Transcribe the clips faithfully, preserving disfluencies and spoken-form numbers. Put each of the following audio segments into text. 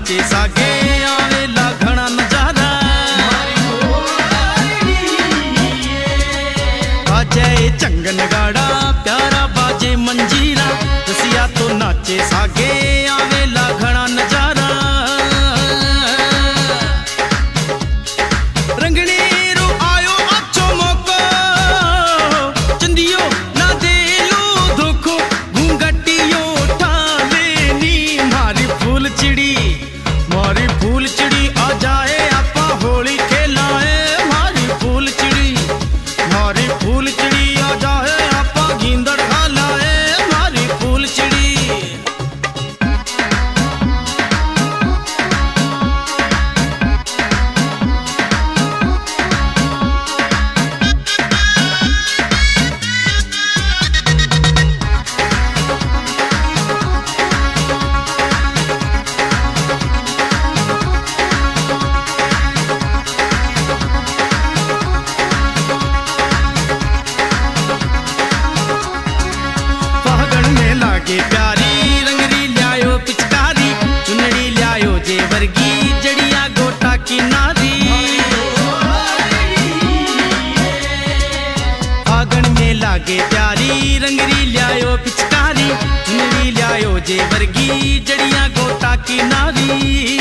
नाचे सागे आवे लाखना नजारा बाजे चंगन गाड़ा प्यारा बाजे मंजीरा रसिया तो नाचे सागे आवे लाखना नजारा रंगने रो आयो अच्छो मौको चंदियो ना दे लो धोखो घूंघटियो ठाले नी मारी फूल चिड़ी मारी फूल चिड़ी आ जाए आपा होली खेलाए मारी फूल चिड़ी मारी फूल चिड़ी आ जाए आपा गींदड़ खालाए मारी फूल चिड़ी लागे प्यारी रंगरी ल्यायो पिचकारी चुनड़ी ल्यायो जे वर्गी जड़िया गोटा की नारी फागण में लागे प्यारी रंगरी ल्यायो पिचकारी चुनड़ी ल्यायो जे वर्गी जड़िया गोटा की नारी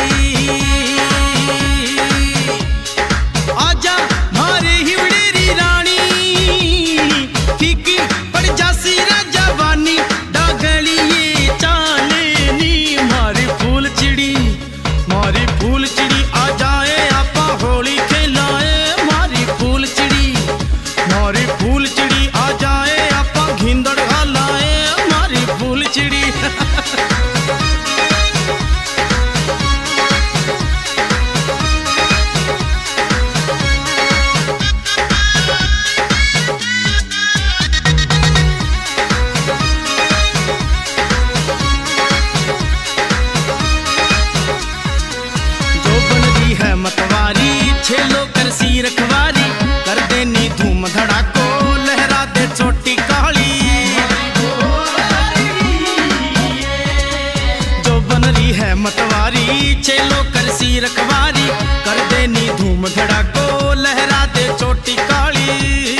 आजा मारे हिवड़ेरी रानी फीकी पड़ जासी राजा बानी मारी फूल चिड़ी आ जाए आपा होली खेलाए मारी फूल चिड़ी मारी फूल चिड़ी आ जाए आपा घिंदड़ घालाए मारी फूल चिड़ी मतवारी छेलो कर सी रखवारी कर देनी धूम धड़ाको लहरा दे छोटी काली जो बन रही है मतवारी छेलो कर सी रखवारी कर देनी धूम धड़ाको लहरा दे छोटी काली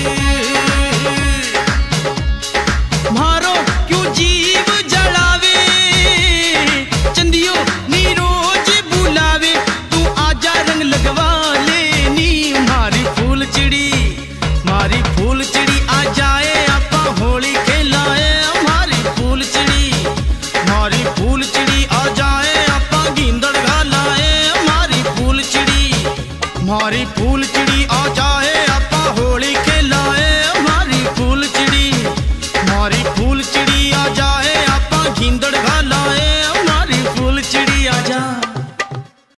मारो क्यों जीव जलावे चंदियो नीरोज बुलावे लगवा लेनी मारी फूल चिड़ी मारी फूल चिड़ी आ जाए आपा होली खेलाए मारी फूल चिड़ी मारी फूल चिड़ी आ जाए आपा गींदड़ घालाए मारी फूल चिड़ी मारी फूल चिड़ी आ जाए आपा होली खेलाए मारी फूल चिड़ी मारी फूल चिड़ी आ जाए आपा गींदड़ घालाए मारी फूल चिड़ी आ जा।